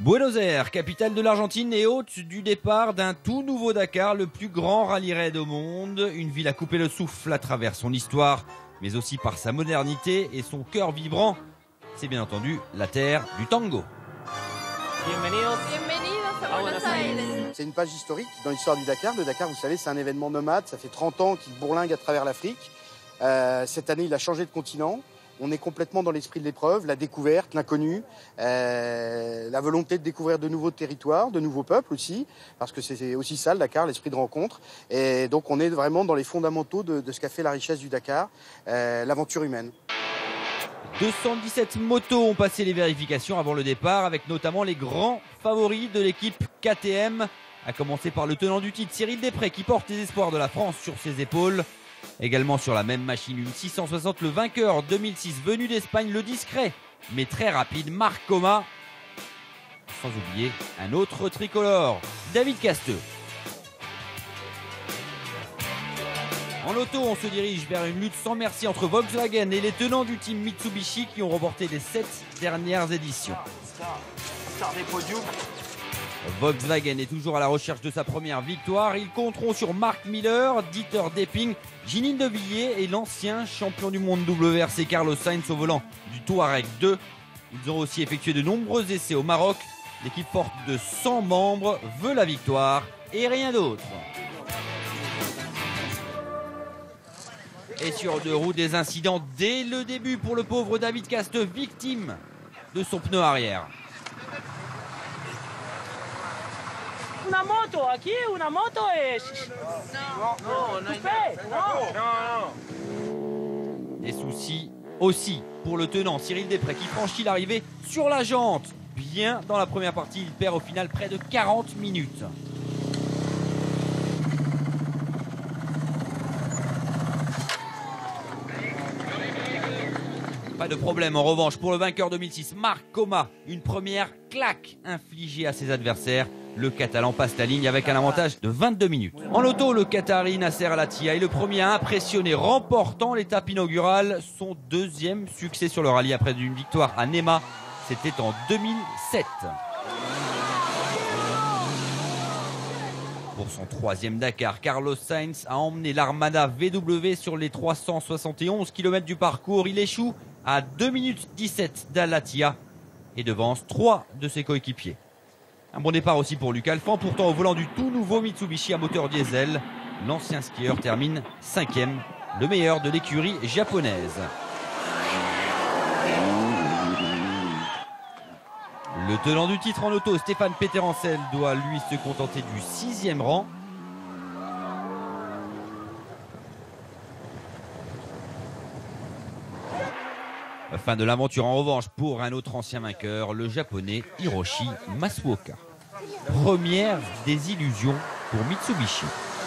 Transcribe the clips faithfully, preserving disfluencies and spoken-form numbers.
Buenos Aires, capitale de l'Argentine et hôte du départ d'un tout nouveau Dakar, le plus grand rallye raid au monde. Une ville à couper le souffle à travers son histoire, mais aussi par sa modernité et son cœur vibrant. C'est bien entendu la terre du tango. Bienvenidos. Bienvenidos a Buenos Aires. C'est une page historique dans l'histoire du Dakar. Le Dakar, vous savez, c'est un événement nomade. Ça fait trente ans qu'il bourlingue à travers l'Afrique. Euh, cette année, il a changé de continent. On est complètement dans l'esprit de l'épreuve, la découverte, l'inconnu, euh, la volonté de découvrir de nouveaux territoires, de nouveaux peuples aussi, parce que c'est aussi ça le Dakar, l'esprit de rencontre. Et donc on est vraiment dans les fondamentaux de, de ce qu'a fait la richesse du Dakar, euh, l'aventure humaine. deux cent dix-sept motos ont passé les vérifications avant le départ, avec notamment les grands favoris de l'équipe K T M, à commencer par le tenant du titre, Cyril Després, qui porte les espoirs de la France sur ses épaules. Également sur la même machine, une six cent soixante, le vainqueur deux mille six venu d'Espagne, le discret mais très rapide Marc Coma. Sans oublier un autre tricolore, David Casteux. En auto, on se dirige vers une lutte sans merci entre Volkswagen et les tenants du team Mitsubishi qui ont remporté les sept dernières éditions. Star des podiums. Volkswagen est toujours à la recherche de sa première victoire. Ils compteront sur Mark Miller, Dieter Depping, Ginine De Villiers et l'ancien champion du monde W R C Carlos Sainz au volant du Touareg deux. Ils ont aussi effectué de nombreux essais au Maroc. L'équipe forte de cent membres veut la victoire et rien d'autre. Et sur deux roues, des incidents dès le début pour le pauvre David Casteux, victime de son pneu arrière. Una moto, aquí una moto es... No, no, no hay nada. Des soucis aussi pour le tenant Cyril Després qui franchit l'arrivée sur la jante. Bien dans la première partie, il perd au final près de quarante minutes. Pas de problème en revanche pour le vainqueur deux mille six, Marc Coma. Une première claque infligée à ses adversaires. Le Catalan passe la ligne avec un avantage de vingt-deux minutes. En auto, le Qatari Nasser Al-Attiyah est le premier à impressionner, remportant l'étape inaugurale. Son deuxième succès sur le rallye après une victoire à Nema, c'était en deux mille sept. Pour son troisième Dakar, Carlos Sainz a emmené l'Armada V W sur les trois cent soixante et onze kilomètres du parcours. Il échoue à deux minutes dix-sept d'Al-Attiyah et devance trois de ses coéquipiers. Un bon départ aussi pour Luc Alphand, pourtant au volant du tout nouveau Mitsubishi à moteur diesel. L'ancien skieur termine cinquième, le meilleur de l'écurie japonaise. Le tenant du titre en auto, Stéphane Peterhansel, doit lui se contenter du sixième rang. Fin de l'aventure en revanche pour un autre ancien vainqueur, le japonais Hiroshi Masuoka. Première désillusion pour Mitsubishi.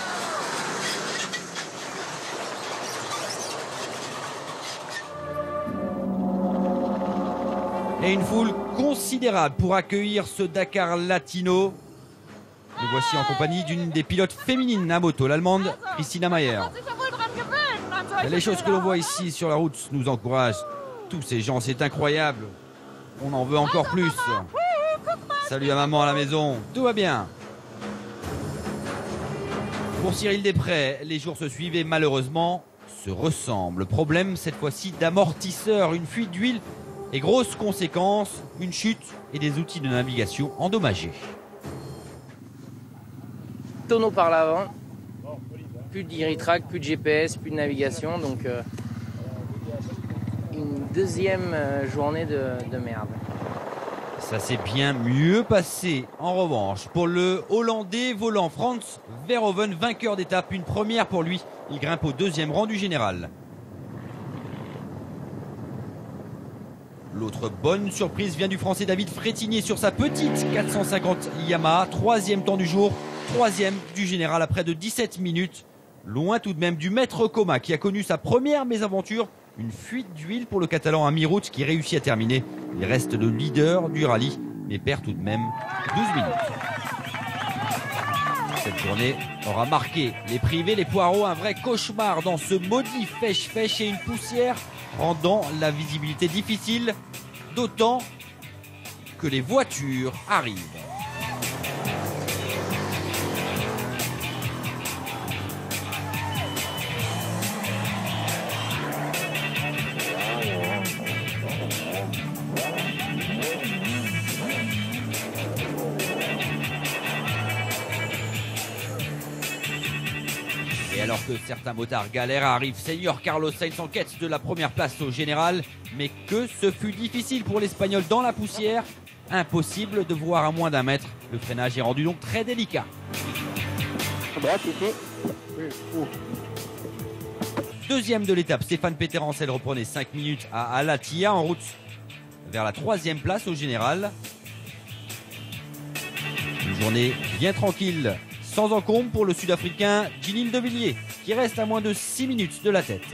Et une foule considérable pour accueillir ce Dakar latino. Le voici en compagnie d'une des pilotes féminines à moto, l'allemande Christina Mayer. Les choses que l'on voit ici sur la route nous encouragent. Tous ces gens, c'est incroyable. On en veut encore plus. Salut à maman à la maison, tout va bien. Pour Cyril Després, les jours se suivent et malheureusement se ressemblent. Problème cette fois-ci d'amortisseur, une fuite d'huile et grosses conséquences, une chute et des outils de navigation endommagés. Tonneau par l'avant, plus d'e-retrack, plus de G P S, plus de navigation, donc euh, une deuxième journée de, de merde. Ça s'est bien mieux passé en revanche pour le Hollandais volant Frans Verhoeven, vainqueur d'étape, une première pour lui. Il grimpe au deuxième rang du général. L'autre bonne surprise vient du français David Frétinier sur sa petite quatre cent cinquante Yamaha, troisième temps du jour, troisième du général à près de dix-sept minutes. Loin tout de même du maître Coma qui a connu sa première mésaventure, une fuite d'huile pour le Catalan à mi-route qui réussit à terminer. Il reste le leader du rallye mais perd tout de même douze minutes. Cette journée aura marqué les privés, les poireaux, un vrai cauchemar dans ce maudit fèche-fèche et une poussière rendant la visibilité difficile, d'autant que les voitures arrivent. Et alors que certains motards galèrent, arrive Senior Carlos Sainz en quête de la première place au général. Mais que ce fut difficile pour l'Espagnol dans la poussière. Impossible de voir à moins d'un mètre. Le freinage est rendu donc très délicat. Deuxième de l'étape, Stéphane Peterhansel reprenait cinq minutes à Al-Attiyah en route vers la troisième place au général. Une journée bien tranquille, sans encombre pour le Sud-Africain Ginil De Villiers, qui reste à moins de six minutes de la tête.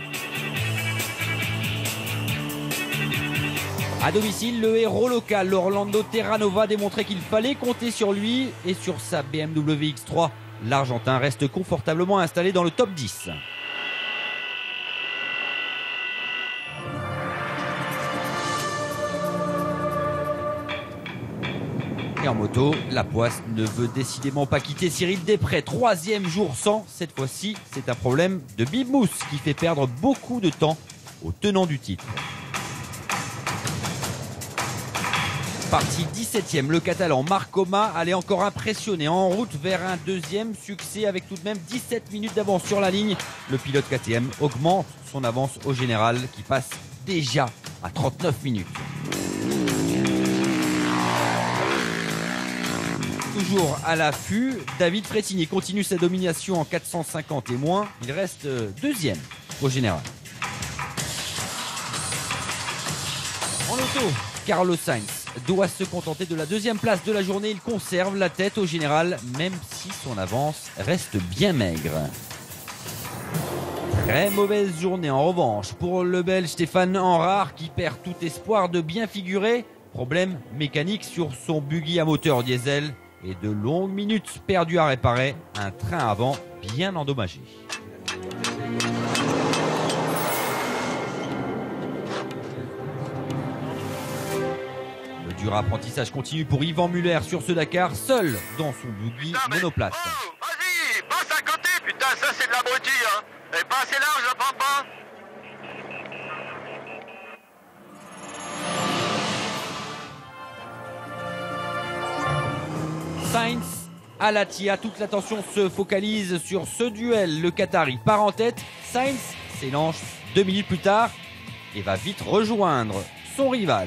À domicile, le héros local, Orlando Terranova, démontrait qu'il fallait compter sur lui et sur sa B M W X trois. L'Argentin reste confortablement installé dans le top dix. Et en moto, la poisse ne veut décidément pas quitter Cyril Després. Troisième jour sans, cette fois-ci, c'est un problème de bibmousse qui fait perdre beaucoup de temps au tenant du titre. Parti dix-septième, le Catalan Marc Coma allait encore impressionner en route vers un deuxième succès avec tout de même dix-sept minutes d'avance sur la ligne. Le pilote K T M augmente son avance au général qui passe déjà à trente-neuf minutes. Toujours à l'affût, David Frétini continue sa domination en quatre cent cinquante et moins. Il reste deuxième au général. En auto, Carlos Sainz doit se contenter de la deuxième place de la journée. Il conserve la tête au général, même si son avance reste bien maigre. Très mauvaise journée en revanche pour le Belge Stéphane Henrard qui perd tout espoir de bien figurer. Problème mécanique sur son buggy à moteur diesel et de longues minutes perdues à réparer. Un train avant bien endommagé. Le dur apprentissage continue pour Yvan Muller sur ce Dakar, seul dans son buggy monoplace. Oh, vas-y, passe à côté, putain, ça c'est de l'abruti, hein. Elle est pas assez large, je prends pas. Sainz, Al-Attiyah, toute l'attention se focalise sur ce duel. Le Qatari part en tête, Sainz s'élance deux minutes plus tard et va vite rejoindre son rival.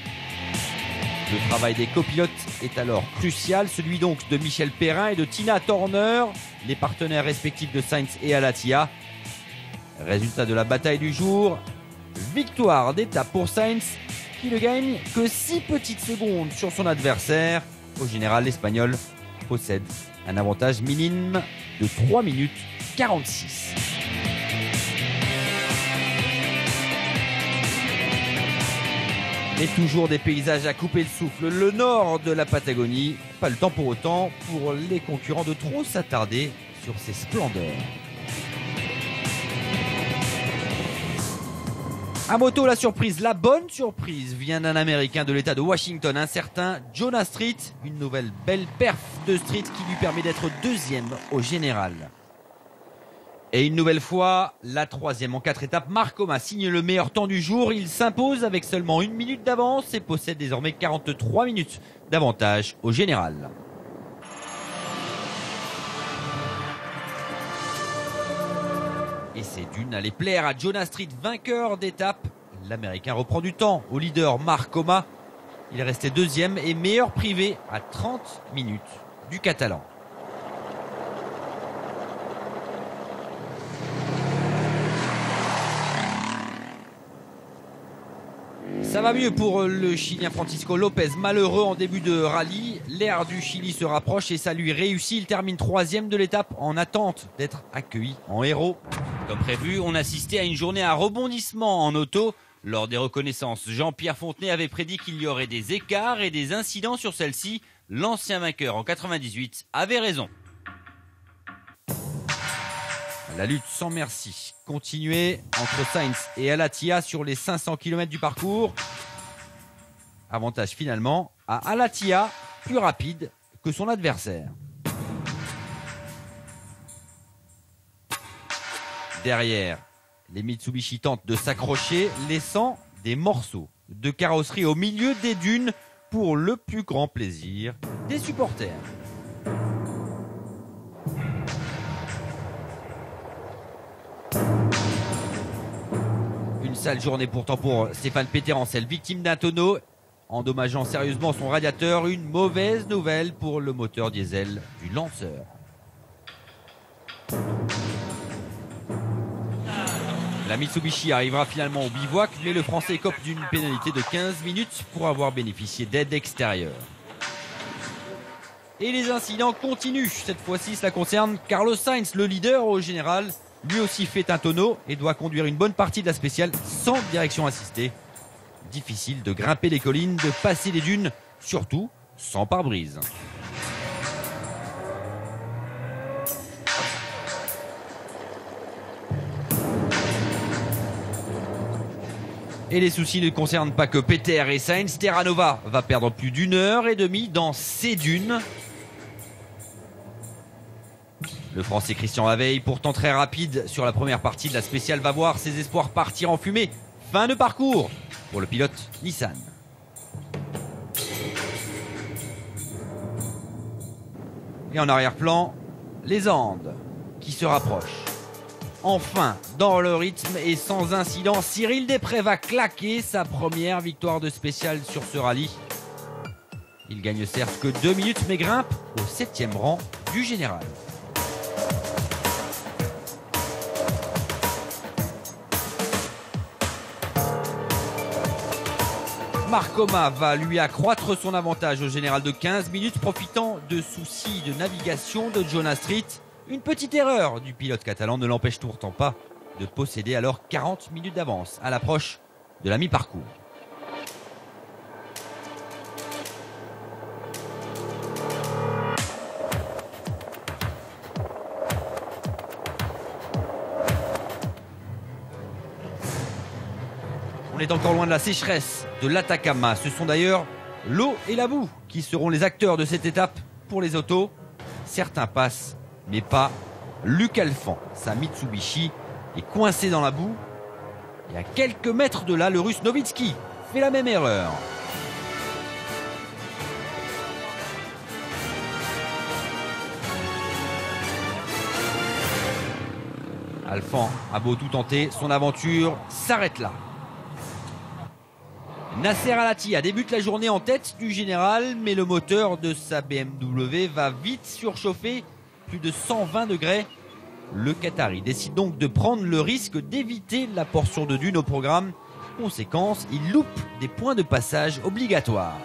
Le travail des copilotes est alors crucial, celui donc de Michel Perrin et de Tina Turner, les partenaires respectifs de Sainz et Al-Attiyah. Résultat de la bataille du jour, victoire d'étape pour Sainz qui ne gagne que six petites secondes sur son adversaire. Au général, l'Espagnol possède un avantage minime de trois minutes quarante-six. Et toujours des paysages à couper le souffle. Le nord de la Patagonie, pas le temps pour autant pour les concurrents de trop s'attarder sur ces splendeurs. À moto, la surprise, la bonne surprise vient d'un Américain de l'État de Washington, un certain Jonas Street. Une nouvelle belle perf de Street qui lui permet d'être deuxième au général. Et une nouvelle fois, la troisième en quatre étapes. Marc Coma signe le meilleur temps du jour. Il s'impose avec seulement une minute d'avance et possède désormais quarante-trois minutes d'avantage au général. Et c'est d'une à les plaire à Jonas Street, vainqueur d'étape. L'Américain reprend du temps au leader Marc Coma. Il est resté deuxième et meilleur privé à trente minutes du Catalan. Ça va mieux pour le Chilien Francisco Lopez, malheureux en début de rallye. L'air du Chili se rapproche et ça lui réussit. Il termine troisième de l'étape en attente d'être accueilli en héros. Comme prévu, on assistait à une journée à rebondissement en auto. Lors des reconnaissances, Jean-Pierre Fontenay avait prédit qu'il y aurait des écarts et des incidents sur celle-ci. L'ancien vainqueur en quatre-vingt-dix-huit avait raison. La lutte sans merci continuait entre Sainz et Al-Attiyah sur les cinq cents kilomètres du parcours. Avantage finalement à Al-Attiyah, plus rapide que son adversaire. Derrière, les Mitsubishi tentent de s'accrocher, laissant des morceaux de carrosserie au milieu des dunes pour le plus grand plaisir des supporters. Une sale journée pourtant pour Stéphane Péterancel, victime d'un tonneau endommageant sérieusement son radiateur. Une mauvaise nouvelle pour le moteur diesel du lanceur. La Mitsubishi arrivera finalement au bivouac, mais le Français écope d'une pénalité de quinze minutes pour avoir bénéficié d'aide extérieure. Et les incidents continuent. Cette fois-ci, cela concerne Carlos Sainz, le leader au général. Lui aussi fait un tonneau et doit conduire une bonne partie de la spéciale sans direction assistée. Difficile de grimper les collines, de passer les dunes, surtout sans pare-brise. Et les soucis ne concernent pas que Peter et Sainz. Terranova va perdre plus d'une heure et demie dans ces dunes. Le Français Christian Laveille, pourtant très rapide sur la première partie de la spéciale, va voir ses espoirs partir en fumée. Fin de parcours pour le pilote Nissan. Et en arrière-plan, les Andes qui se rapprochent. Enfin, dans le rythme et sans incident, Cyril Després va claquer sa première victoire de spéciale sur ce rallye. Il gagne certes que deux minutes, mais grimpe au septième rang du général. Marcoma va lui accroître son avantage au général de quinze minutes, profitant de soucis de navigation de Jonas Street. Une petite erreur du pilote catalan ne l'empêche pourtant pas de posséder alors quarante minutes d'avance à l'approche de la mi-parcours. On est encore loin de la sécheresse de l'Atacama. Ce sont d'ailleurs l'eau et la boue qui seront les acteurs de cette étape pour les autos. Certains passent, mais pas Luc Alphand. Sa Mitsubishi est coincée dans la boue. Et à quelques mètres de là, le Russe Novitski fait la même erreur. Alphand a beau tout tenter, son aventure s'arrête là. Nasser Al-Attiyah débute la journée en tête du général, mais le moteur de sa B M W va vite surchauffer, plus de cent vingt degrés. Le Qatari décide donc de prendre le risque d'éviter la portion de dune au programme. Conséquence, il loupe des points de passage obligatoires.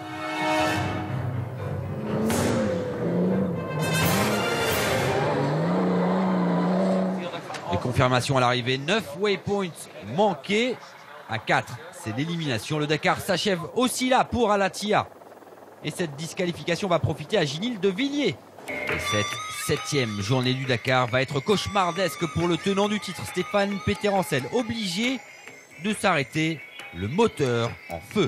Les confirmations à l'arrivée, neuf waypoints manqués à quatre. C'est l'élimination. Le Dakar s'achève aussi là pour Al-Attiyah. Et cette disqualification va profiter à Ginil de Villiers. Et cette septième journée du Dakar va être cauchemardesque pour le tenant du titre, Stéphane Péterancel, obligé de s'arrêter, le moteur en feu.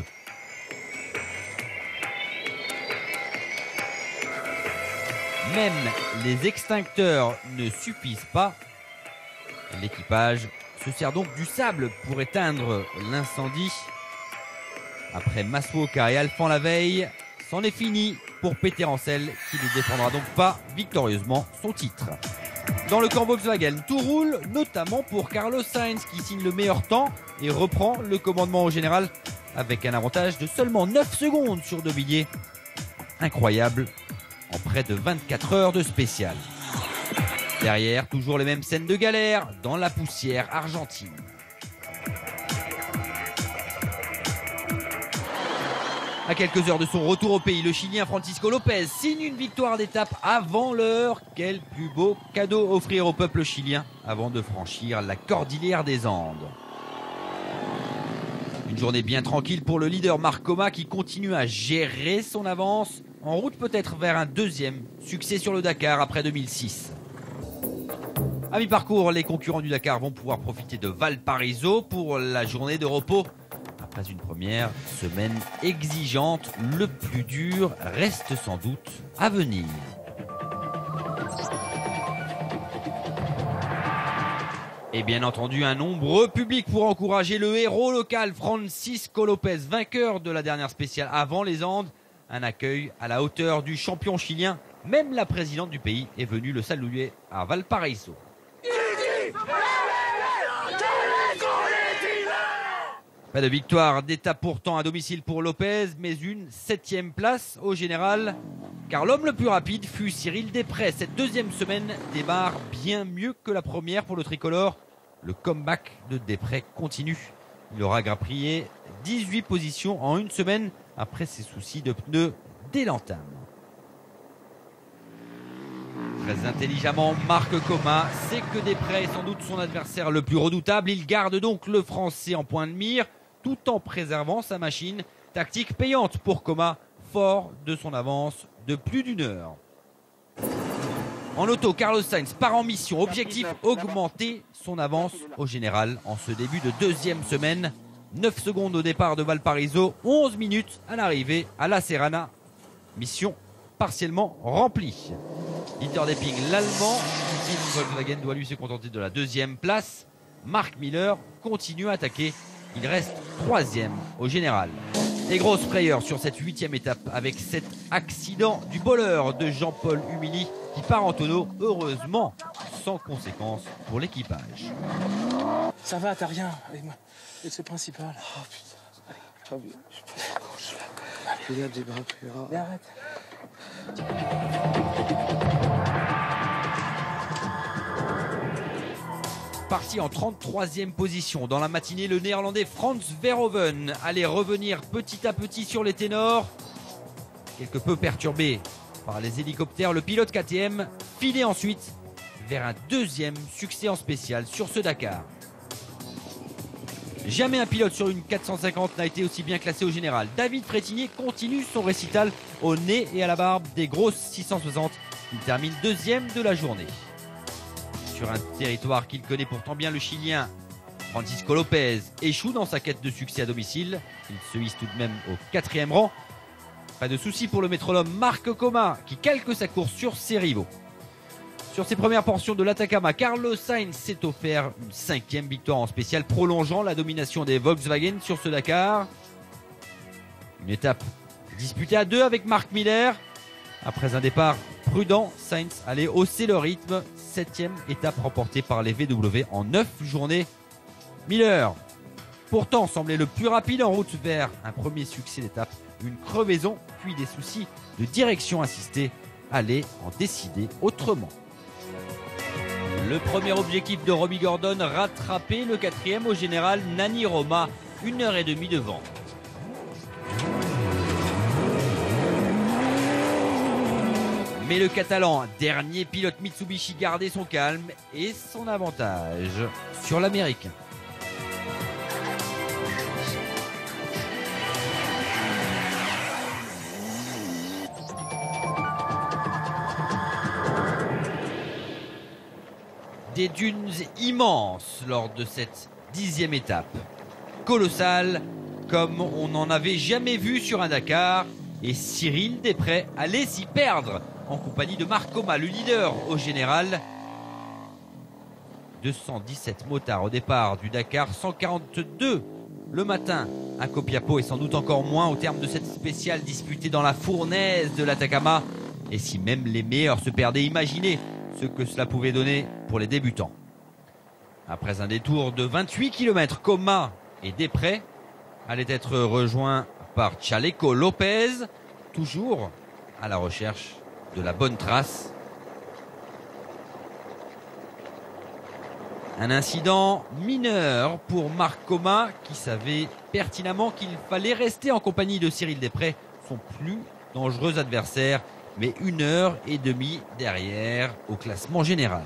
Même les extincteurs ne suffisent pas. L'équipage se sert donc du sable pour éteindre l'incendie. Après Masuoka et Alphand Laveille, c'en est fini pour Péterancel qui ne défendra donc pas victorieusement son titre. Dans le camp Volkswagen, tout roule, notamment pour Carlos Sainz qui signe le meilleur temps et reprend le commandement au général avec un avantage de seulement neuf secondes sur De Villiers. Incroyable en près de vingt-quatre heures de spécial. Derrière, toujours les mêmes scènes de galère dans la poussière argentine. À quelques heures de son retour au pays, le Chilien Francisco Lopez signe une victoire d'étape avant l'heure. Quel plus beau cadeau offrir au peuple chilien avant de franchir la cordillère des Andes. Une journée bien tranquille pour le leader Marcoma qui continue à gérer son avance, en route peut-être vers un deuxième succès sur le Dakar après deux mille six. À mi-parcours, les concurrents du Dakar vont pouvoir profiter de Valparaiso pour la journée de repos. Un Après une première semaine exigeante, le plus dur reste sans doute à venir. Et bien entendu, un nombreux public pour encourager le héros local Francisco Lopez, vainqueur de la dernière spéciale avant les Andes. Un accueil à la hauteur du champion chilien. Même la présidente du pays est venue le saluer à Valparaiso. Pas de victoire d'étape pourtant à domicile pour Lopez, mais une septième place au général. Car l'homme le plus rapide fut Cyril Després. Cette deuxième semaine démarre bien mieux que la première pour le tricolore. Le comeback de Després continue. Il aura grappillé dix-huit positions en une semaine après ses soucis de pneus dès l'entame. Très intelligemment, Marc Coma sait que Després est sans doute son adversaire le plus redoutable. Il garde donc le Français en point de mire tout en préservant sa machine. Tactique payante pour Coma, fort de son avance de plus d'une heure. En auto, Carlos Sainz part en mission. Objectif, augmenter son avance au général en ce début de deuxième semaine. neuf secondes au départ de Valparaiso, onze minutes à l'arrivée à La Serrana. Mission partiellement remplie. Dieter Depping, l'Allemand du team Volkswagen, doit lui se contenter de la deuxième place. Mark Miller continue à attaquer. Il reste troisième au général. Et grosse frayeur sur cette huitième étape avec cet accident du bowler de Jean-Paul Humilly qui part en tonneau, heureusement sans conséquence pour l'équipage. Ça va, t'as rien. Et c'est principal. Oh putain. Il y a des bras plus rares. Mais arrête. Parti en trente-troisième position dans la matinée, le néerlandais Frans Verhoeven allait revenir petit à petit sur les ténors. Quelque peu perturbé par les hélicoptères, le pilote K T M filait ensuite vers un deuxième succès en spécial sur ce Dakar. Jamais un pilote sur une quatre cent cinquante n'a été aussi bien classé au général. David Frétinier continue son récital au nez et à la barbe des grosses six cent soixante. Il termine deuxième de la journée. Sur un territoire qu'il connaît pourtant bien, le Chilien Francisco Lopez échoue dans sa quête de succès à domicile. Il se hisse tout de même au quatrième rang. Pas de souci pour le métronome Marc Coma qui calque sa course sur ses rivaux. Sur ses premières portions de l'Atacama, Carlos Sainz s'est offert une cinquième victoire en spécial, prolongeant la domination des Volkswagen sur ce Dakar. Une étape disputée à deux avec Mark Miller. Après un départ prudent, Sainz allait hausser le rythme. Septième étape remportée par les V W en neuf journées. Miller, pourtant, semblait le plus rapide en route vers un premier succès d'étape. Une crevaison, puis des soucis de direction assistée allaient en décider autrement. Le premier objectif de Robbie Gordon, rattraper le quatrième au général Nani Roma, une heure et demie devant. Mais le Catalan, dernier pilote Mitsubishi, gardait son calme et son avantage sur l'Américain. Des dunes immenses lors de cette dixième étape. Colossale, comme on n'en avait jamais vu sur un Dakar. Et Cyril Després allait s'y perdre en compagnie de Marc Coma, le leader au général. deux cent dix-sept motards au départ du Dakar, cent quarante-deux le matin à Copiapó et sans doute encore moins au terme de cette spéciale disputée dans la fournaise de l'Atacama. Et si même les meilleurs se perdaient, imaginez ce que cela pouvait donner pour les débutants. Après un détour de vingt-huit kilomètres, Coma et Després allaient être rejoints par Chaleco Lopez, toujours à la recherche de la bonne trace. Un incident mineur pour Marc Coma qui savait pertinemment qu'il fallait rester en compagnie de Cyril Després, son plus dangereux adversaire, mais une heure et demie derrière au classement général.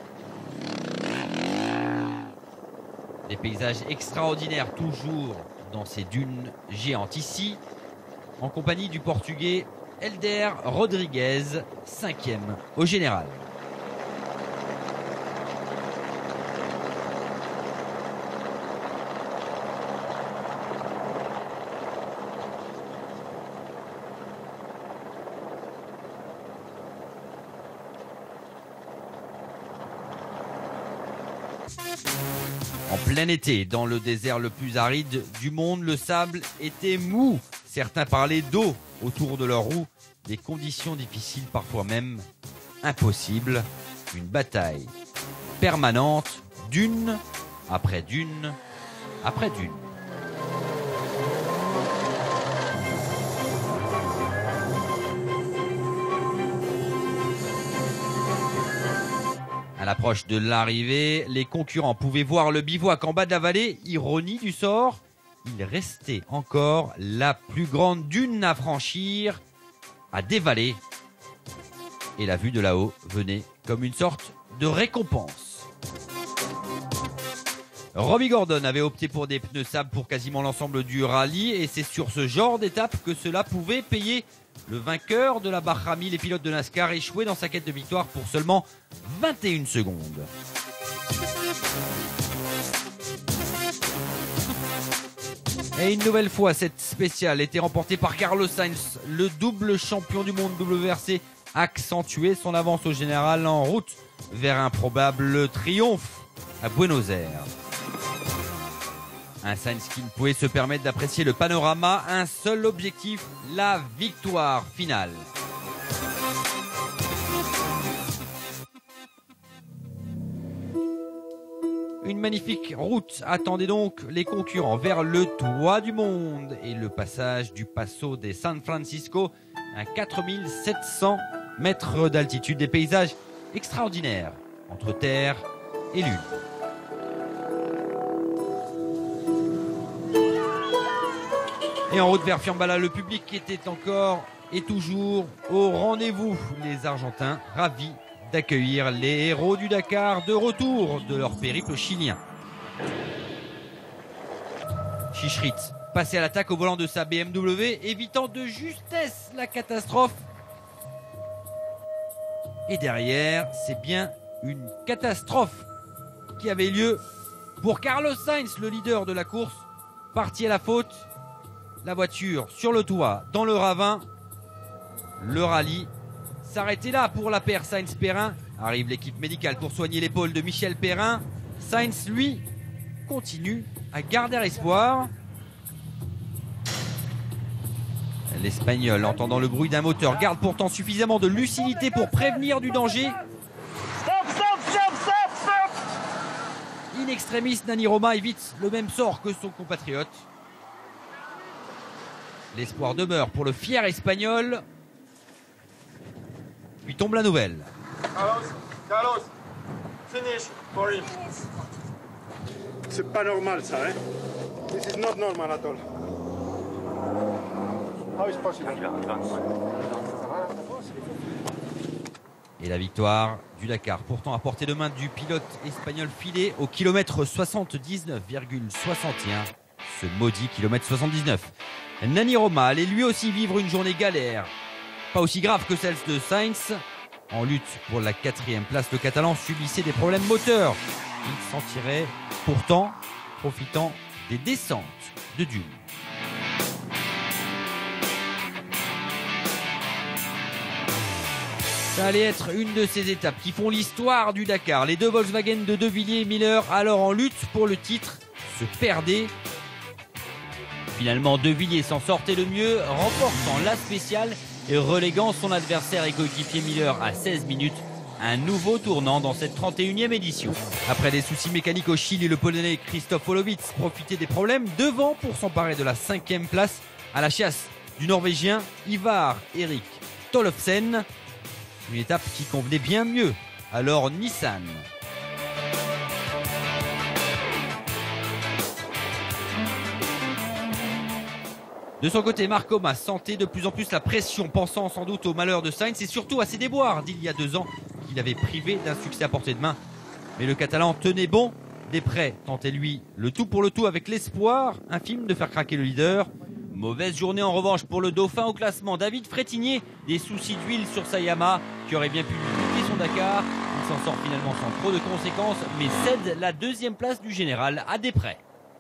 Des paysages extraordinaires toujours dans ces dunes géantes ici, en compagnie du Portugais Helder Rodrigues, cinquième au général. En plein été, dans le désert le plus aride du monde, le sable était mou. Certains parlaient d'eau autour de leurs roues. Des conditions difficiles, parfois même impossibles. Une bataille permanente, dune après dune après dune. À l'approche de l'arrivée, les concurrents pouvaient voir le bivouac en bas de la vallée. Ironie du sort, il restait encore la plus grande dune à franchir, à dévaler. Et la vue de là-haut venait comme une sorte de récompense. Robbie Gordon avait opté pour des pneus sable pour quasiment l'ensemble du rallye et c'est sur ce genre d'étape que cela pouvait payer. Le vainqueur de la Bahrami, les pilotes de NASCAR, échouaient dans sa quête de victoire pour seulement vingt et une secondes. Et une nouvelle fois, cette spéciale était remportée par Carlos Sainz, le double champion du monde W R C, accentuait son avance au général en route vers un probable triomphe à Buenos Aires. Un Sainz qui ne pouvait se permettre d'apprécier le panorama, un seul objectif, la victoire finale. Une magnifique route attendait donc les concurrents vers le toit du monde et le passage du Paso de San Francisco à quatre mille sept cents mètres d'altitude, des paysages extraordinaires entre terre et lune. Et en route vers Fiambala, le public était encore et toujours au rendez-vous. Les Argentins ravis d'accueillir les héros du Dakar de retour de leur périple chilien. Chichrit passait à l'attaque au volant de sa B M W, évitant de justesse la catastrophe. Et derrière, c'est bien une catastrophe qui avait lieu pour Carlos Sainz, le leader de la course, parti à la faute. La voiture sur le toit, dans le ravin. Le rallye s'arrêtait là pour la paire Sainz-Perrin. Arrive l'équipe médicale pour soigner l'épaule de Michel Perrin. Sainz, lui, continue à garder espoir. L'Espagnol, entendant le bruit d'un moteur, garde pourtant suffisamment de lucidité pour prévenir du danger. Stop, stop, stop, stop, stop. In extremis, Nani Roma évite le même sort que son compatriote. L'espoir demeure pour le fier Espagnol. Puis tombe la nouvelle. Carlos, Carlos, finish for him. C'est pas normal ça, hein? This is not normal at all. How is possible? Et la victoire du Dakar, pourtant à portée de main du pilote espagnol, filé au kilomètre soixante-dix-neuf virgule soixante et un. Ce maudit kilomètre soixante-dix-neuf. Nani Roma allait lui aussi vivre une journée galère. Pas aussi grave que celle de Sainz. En lutte pour la quatrième place, le Catalan subissait des problèmes moteurs. Il s'en tirait pourtant, profitant des descentes de dunes. Ça allait être une de ces étapes qui font l'histoire du Dakar. Les deux Volkswagen de De Villiers et Miller, alors en lutte pour le titre, se perdaient. Finalement, De Villiers s'en sortait le mieux, remportant la spéciale et reléguant son adversaire et coéquipier Miller à seize minutes. Un nouveau tournant dans cette trente et unième édition. Après des soucis mécaniques au Chili, le Polonais Christophe Olowitz profitait des problèmes devant pour s'emparer de la cinquième place à la chasse du Norvégien Ivar Erik Tollefsen. Une étape qui convenait bien mieux alors Nissan. De son côté, Marco Mas sentait de plus en plus la pression, pensant sans doute au malheur de Sainz et surtout à ses déboires d'il y a deux ans qu'il avait privé d'un succès à portée de main. Mais le Catalan tenait bon. Després tentait lui le tout pour le tout avec l'espoir infime de faire craquer le leader. Mauvaise journée en revanche pour le dauphin au classement. David Frétinier, des soucis d'huile sur sa Yamaha qui aurait bien pu lui piquer son Dakar. Il s'en sort finalement sans trop de conséquences mais cède la deuxième place du général à Després.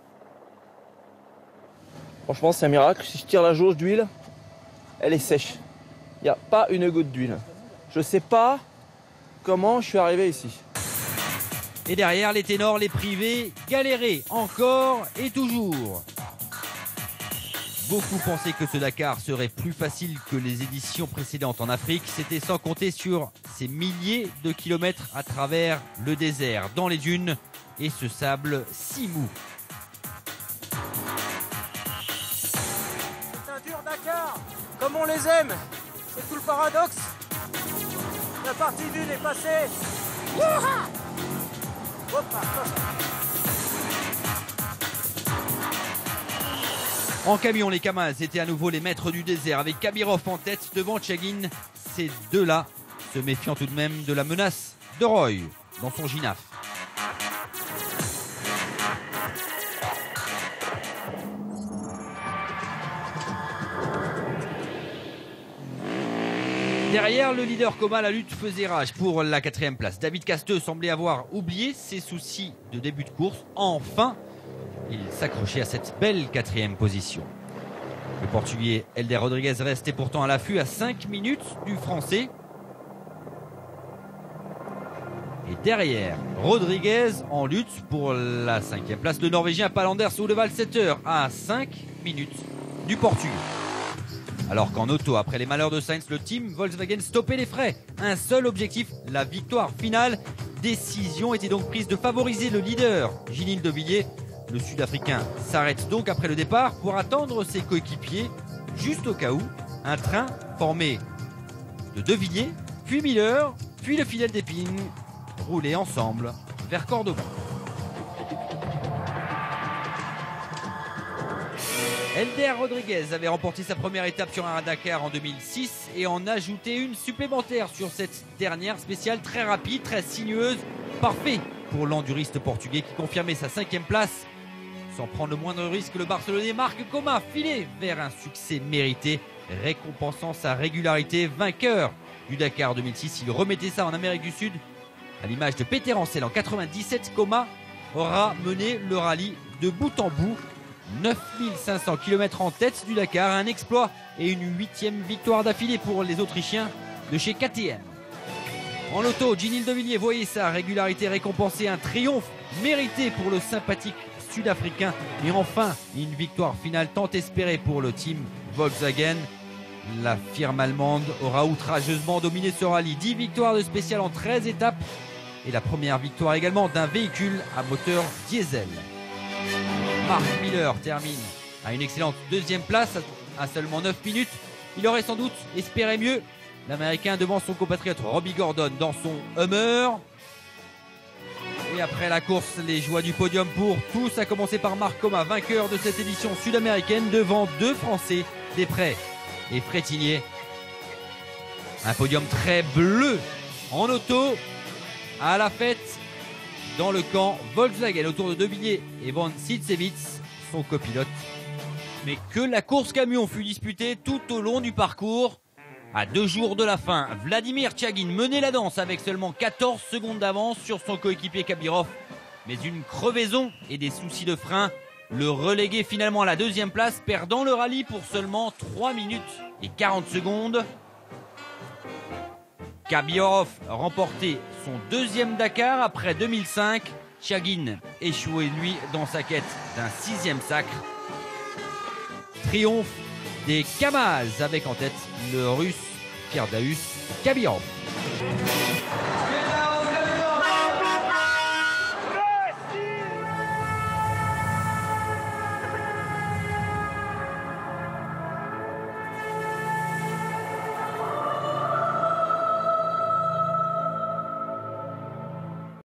Franchement, c'est un miracle. Si je tire la jauge d'huile, elle est sèche. Il n'y a pas une goutte d'huile. Je ne sais pas comment je suis arrivé ici. Et derrière, les ténors, les privés, galéraient encore et toujours. Beaucoup pensaient que ce Dakar serait plus facile que les éditions précédentes en Afrique. C'était sans compter sur ces milliers de kilomètres à travers le désert, dans les dunes et ce sable si mou. C'est un dur Dakar, comme on les aime. C'est tout le paradoxe. La partie d'une est passée. Wouha! Hop, hop. En camion, les Kamaz étaient à nouveau les maîtres du désert avec Kabirov en tête devant Tchagin. Ces deux-là se méfiant tout de même de la menace de Roy dans son Ginaf. Derrière le leader Koma, la lutte faisait rage pour la quatrième place. David Casteux semblait avoir oublié ses soucis de début de course. Enfin, il s'accrochait à cette belle quatrième position. Le Portugais Helder Rodrigues restait pourtant à l'affût à cinq minutes du Français. Et derrière, Rodrigues en lutte pour la cinquième place. Le Norvégien Palanders Oudevaldsetter à cinq minutes du Portugais. Alors qu'en auto, après les malheurs de Sainz, le team Volkswagen stoppait les frais. Un seul objectif, la victoire finale. Décision était donc prise de favoriser le leader, Gilles de Villiers. Le Sud-Africain s'arrête donc après le départ pour attendre ses coéquipiers, juste au cas où un train formé de De Villiers, puis Miller, puis le fidèle d'Épine roulaient ensemble vers Cordoba. Helder Rodrigues avait remporté sa première étape sur un Dakar en deux mille six et en ajouté une supplémentaire sur cette dernière spéciale très rapide, très sinueuse, parfait pour l'enduriste portugais qui confirmait sa cinquième place. Sans prendre le moindre risque, le Barcelonais Marc Coma filait vers un succès mérité, récompensant sa régularité. Vainqueur du Dakar deux mille six, il remettait ça en Amérique du Sud. À l'image de Peter Ancel en quatre-vingt-dix-sept, Coma aura mené le rallye de bout en bout. neuf mille cinq cents kilomètres en tête du Dakar, un exploit et une huitième victoire d'affilée pour les Autrichiens de chez K T M. En loto, Gilles de Villiers voyait sa régularité récompensée, un triomphe mérité pour le sympathique Sud-Africain. Et enfin, une victoire finale tant espérée pour le team Volkswagen. La firme allemande aura outrageusement dominé ce rallye. dix victoires de spécial en treize étapes et la première victoire également d'un véhicule à moteur diesel. Mark Miller termine à une excellente deuxième place à seulement neuf minutes. Il aurait sans doute espéré mieux. L'Américain devant son compatriote Robbie Gordon dans son Hummer. Et après la course, les joies du podium pour tous, à commencer par Marc Coma, vainqueur de cette édition sud-américaine devant deux Français, Després et Frétinier. Un podium très bleu en auto à la fête dans le camp Volkswagen autour de De Villiers et Van Sietsewitz, son copilote. Mais que la course camion fut disputée tout au long du parcours. À deux jours de la fin, Vladimir Tchagin menait la danse avec seulement quatorze secondes d'avance sur son coéquipier Kabirov. Mais une crevaison et des soucis de frein le reléguaient finalement à la deuxième place, perdant le rallye pour seulement trois minutes et quarante secondes. Kabirov remportait son deuxième Dakar après deux mille cinq. Tchagin échouait lui dans sa quête d'un sixième sacre. Triomphe des Kamaz avec en tête le russe Firdaus Kabirov.